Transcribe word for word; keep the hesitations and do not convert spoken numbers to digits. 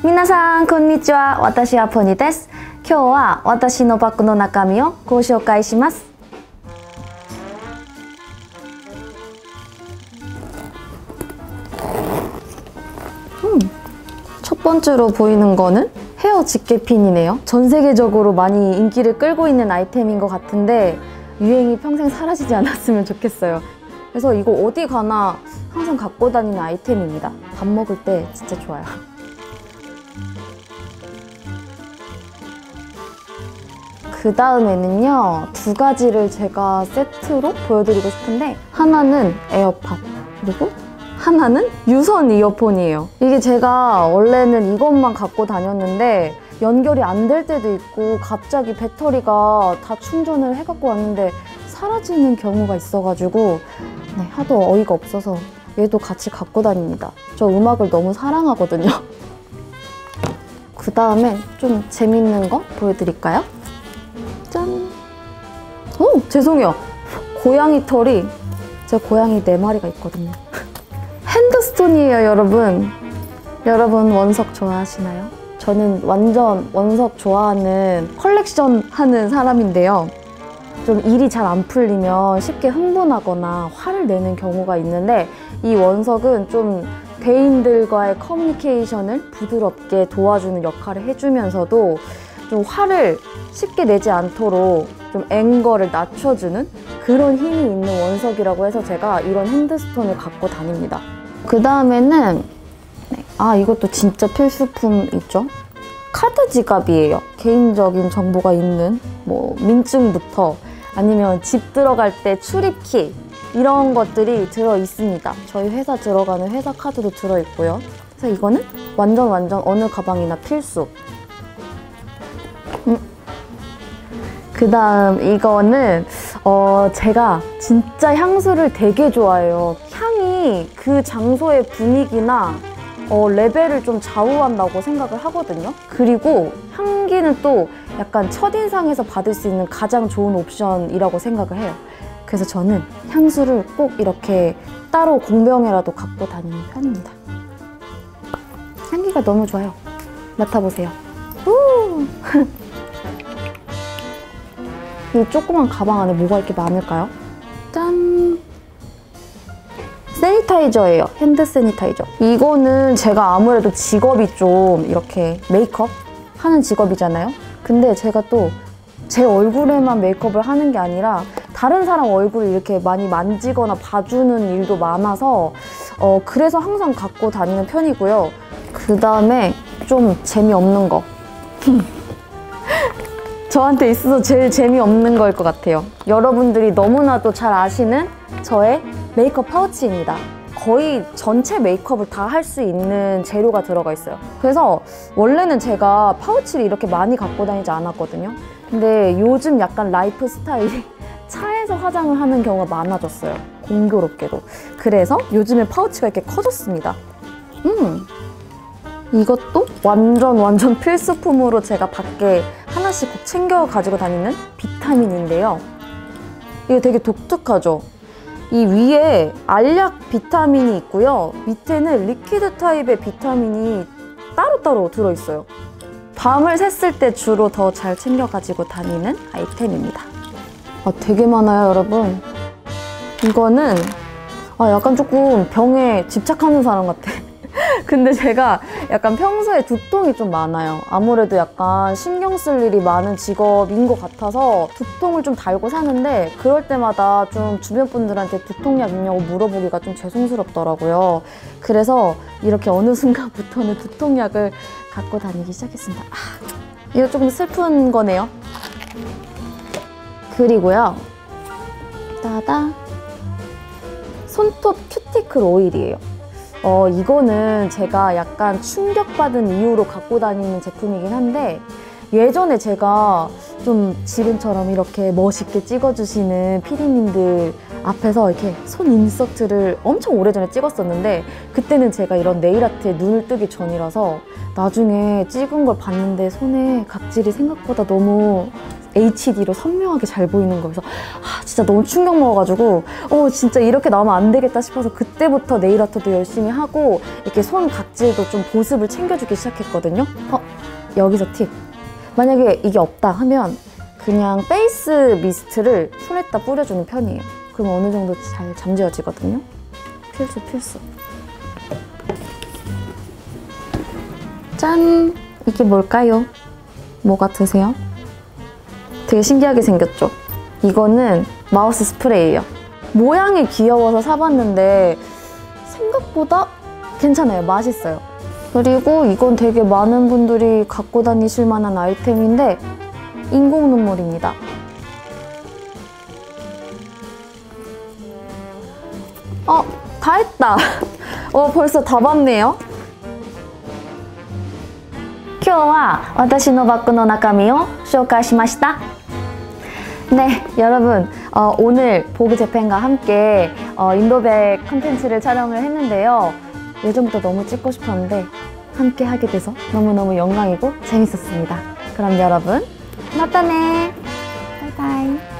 皆さんこんにちは。私はポニーです。今日は私のバッグの中身をご紹介します。음, 첫 번째로 보이는 거는 헤어 집게핀이네요. 전 세계적으로 많이 인기를 끌고 있는 아이템인 것 같은데 유행이 평생 사라지지 않았으면 좋겠어요. 그래서 이거 어디 가나 항상 갖고 다니는 아이템입니다. 밥 먹을 때 진짜 좋아요. 그 다음에는요, 두 가지를 제가 세트로 보여드리고 싶은데 하나는 에어팟, 그리고 하나는 유선 이어폰이에요. 이게 제가 원래는 이것만 갖고 다녔는데 연결이 안 될 때도 있고 갑자기 배터리가 다 충전을 해갖고 왔는데 사라지는 경우가 있어가지고 네, 하도 어이가 없어서 얘도 같이 갖고 다닙니다. 저 음악을 너무 사랑하거든요. 그 다음에 좀 재밌는 거 보여드릴까요? 짠! 오! 죄송해요. 고양이 털이, 제 고양이 네 마리가 있거든요. 핸드스톤이에요, 여러분. 여러분 원석 좋아하시나요? 저는 완전 원석 좋아하는 컬렉션 하는 사람인데요. 좀 일이 잘 안 풀리면 쉽게 흥분하거나 화를 내는 경우가 있는데 이 원석은 좀 대인들과의 커뮤니케이션을 부드럽게 도와주는 역할을 해주면서도 좀 화를 쉽게 내지 않도록 좀 앵거를 낮춰주는 그런 힘이 있는 원석이라고 해서 제가 이런 핸드스톤을 갖고 다닙니다. 그 다음에는 네, 아 이것도 진짜 필수품 있죠? 카드 지갑이에요. 개인적인 정보가 있는 뭐 민증부터 아니면 집 들어갈 때 출입키 이런 것들이 들어있습니다. 저희 회사 들어가는 회사 카드도 들어있고요. 그래서 이거는 완전 완전 어느 가방이나 필수. 음. 그 다음 이거는 어 제가 진짜 향수를 되게 좋아해요. 향이 그 장소의 분위기나 어, 레벨을 좀 좌우한다고 생각을 하거든요. 그리고 향기는 또 약간 첫인상에서 받을 수 있는 가장 좋은 옵션이라고 생각을 해요. 그래서 저는 향수를 꼭 이렇게 따로 공병에라도 갖고 다니는 편입니다. 향기가 너무 좋아요. 맡아보세요. 우! 이 조그만 가방 안에 뭐가 이렇게 많을까요? 짠! 세니타이저예요. 핸드 세니타이저. 이거는 제가 아무래도 직업이 좀 이렇게 메이크업 하는 직업이잖아요. 근데 제가 또 제 얼굴에만 메이크업을 하는 게 아니라 다른 사람 얼굴을 이렇게 많이 만지거나 봐주는 일도 많아서 어 그래서 항상 갖고 다니는 편이고요. 그 다음에 좀 재미없는 거. 저한테 있어서 제일 재미없는 거일 것 같아요. 여러분들이 너무나도 잘 아시는 저의 메이크업 파우치입니다. 거의 전체 메이크업을 다 할 수 있는 재료가 들어가 있어요. 그래서 원래는 제가 파우치를 이렇게 많이 갖고 다니지 않았거든요. 근데 요즘 약간 라이프 스타일이 차에서 화장을 하는 경우가 많아졌어요. 공교롭게도. 그래서 요즘에 파우치가 이렇게 커졌습니다. 음, 이것도 완전 완전 필수품으로 제가 밖에 하나씩 꼭 챙겨 가지고 다니는 비타민인데요. 이게 되게 독특하죠? 이 위에 알약 비타민이 있고요. 밑에는 리퀴드 타입의 비타민이 따로따로 들어있어요. 밤을 샜을 때 주로 더 잘 챙겨 가지고 다니는 아이템입니다. 아, 되게 많아요, 여러분. 이거는 아, 약간 조금 병에 집착하는 사람 같아. 근데 제가 약간 평소에 두통이 좀 많아요. 아무래도 약간 신경 쓸 일이 많은 직업인 것 같아서 두통을 좀 달고 사는데 그럴 때마다 좀 주변 분들한테 두통약 있냐고 물어보기가 좀 죄송스럽더라고요. 그래서 이렇게 어느 순간부터는 두통약을 갖고 다니기 시작했습니다. 아, 이거 조금 슬픈 거네요. 그리고요. 따다 손톱 큐티클 오일이에요. 어, 이거는 제가 약간 충격받은 이유로 갖고 다니는 제품이긴 한데 예전에 제가 좀 지금처럼 이렇게 멋있게 찍어주시는 피디님들 앞에서 이렇게 손 인서트를 엄청 오래전에 찍었었는데 그때는 제가 이런 네일아트에 눈을 뜨기 전이라서 나중에 찍은 걸 봤는데 손에 각질이 생각보다 너무 에이치디로 선명하게 잘 보이는 거여서 아, 진짜 너무 충격 먹어가지고 어 진짜 이렇게 나오면 안 되겠다 싶어서 그때부터 네일 아트도 열심히 하고 이렇게 손 각질도 좀 보습을 챙겨주기 시작했거든요. 어, 여기서 팁. 만약에 이게 없다 하면 그냥 페이스 미스트를 손에다 뿌려주는 편이에요. 그럼 어느 정도 잘 잠재워지거든요. 필수 필수. 짠! 이게 뭘까요? 뭐 같으세요? 되게 신기하게 생겼죠? 이거는 마우스 스프레이예요. 모양이 귀여워서 사봤는데 생각보다 괜찮아요. 맛있어요. 그리고 이건 되게 많은 분들이 갖고 다니실 만한 아이템인데 인공 눈물입니다. 어, 다 했다. 어, 벌써 다 봤네요. 今日は私のバッグの中身を紹介しました. 네, 여러분 어, 오늘 보그 재팬과 함께 어, 인도백 컨텐츠를 촬영을 했는데요. 예전부터 너무 찍고 싶었는데 함께 하게 돼서 너무너무 영광이고 재밌었습니다. 그럼 여러분, 마따네! 바이바이!